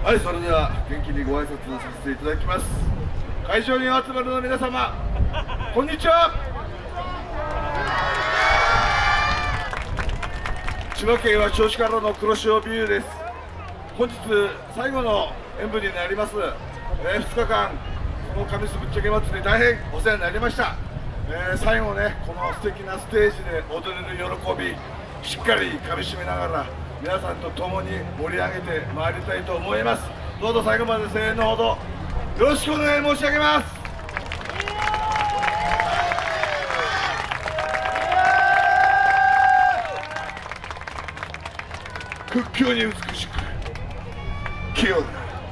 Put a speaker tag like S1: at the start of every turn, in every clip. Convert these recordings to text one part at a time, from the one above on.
S1: はい、それでは元気にご挨拶させていただきます。会場にお集まりの皆様、こんにちは。千葉県は銚子からの黒潮ビューです。本日最後の演舞になります。2日間この神栖ぶっちゃけ祭り大変お世話になりました。最後ね、この素敵なステージで踊れる喜びしっかりかみしめながら皆さんと共に盛り上げてまいりたいと思います。どうぞ最後まで声援のほどよろしくお願い申し上げます。屈強に美しく清らか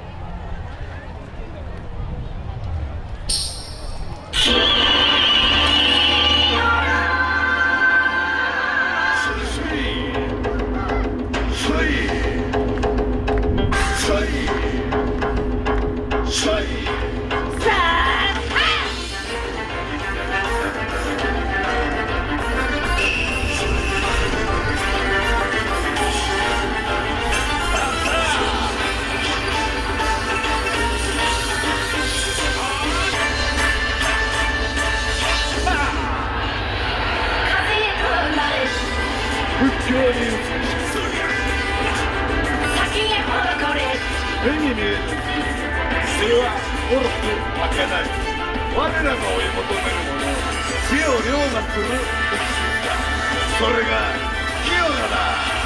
S1: 屈強に美しく先へほどこれ目に見えるそれはおろく負けない我らが追い求めるもの死を凌駕する美しさそれが清らだ。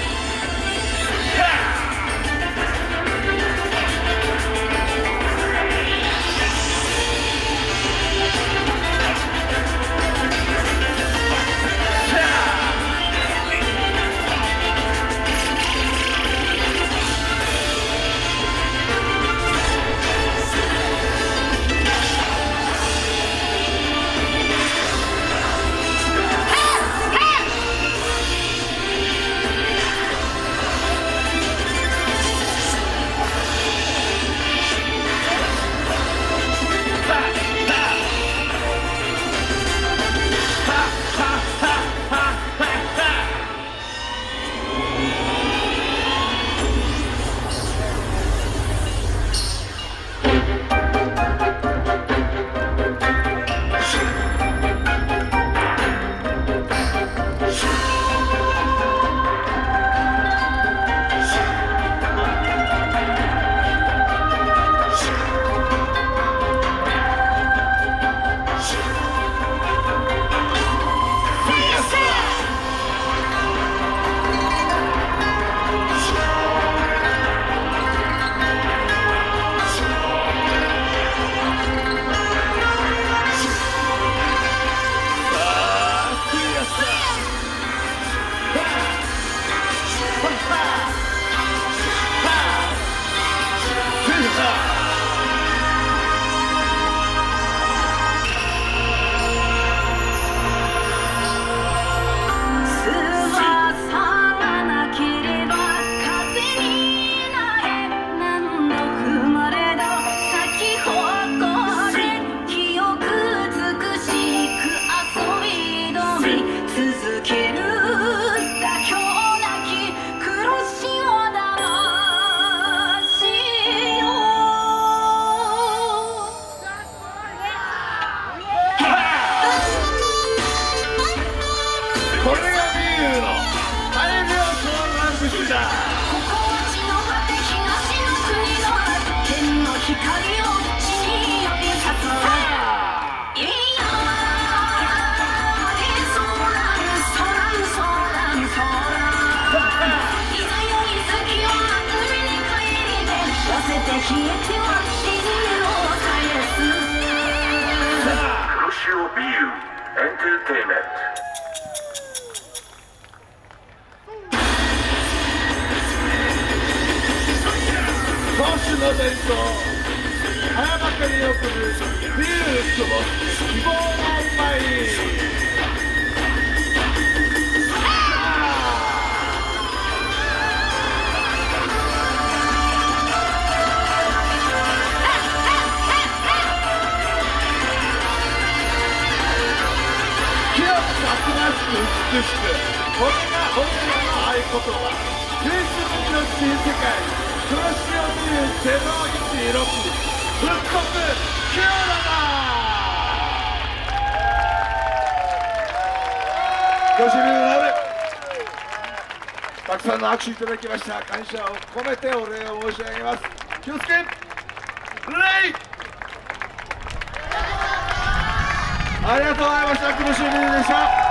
S1: の伝統早まかに送るビューとも希望の舞清くたくましく美しくこれが本当の合言葉芸術の新世界クロシオビル016復刻キューラだ。クロシオビルなるたくさんの握手いただきました。感謝を込めてお礼を申し上げます。気をつけレイ。ありがとうございました。クロシオビルでした。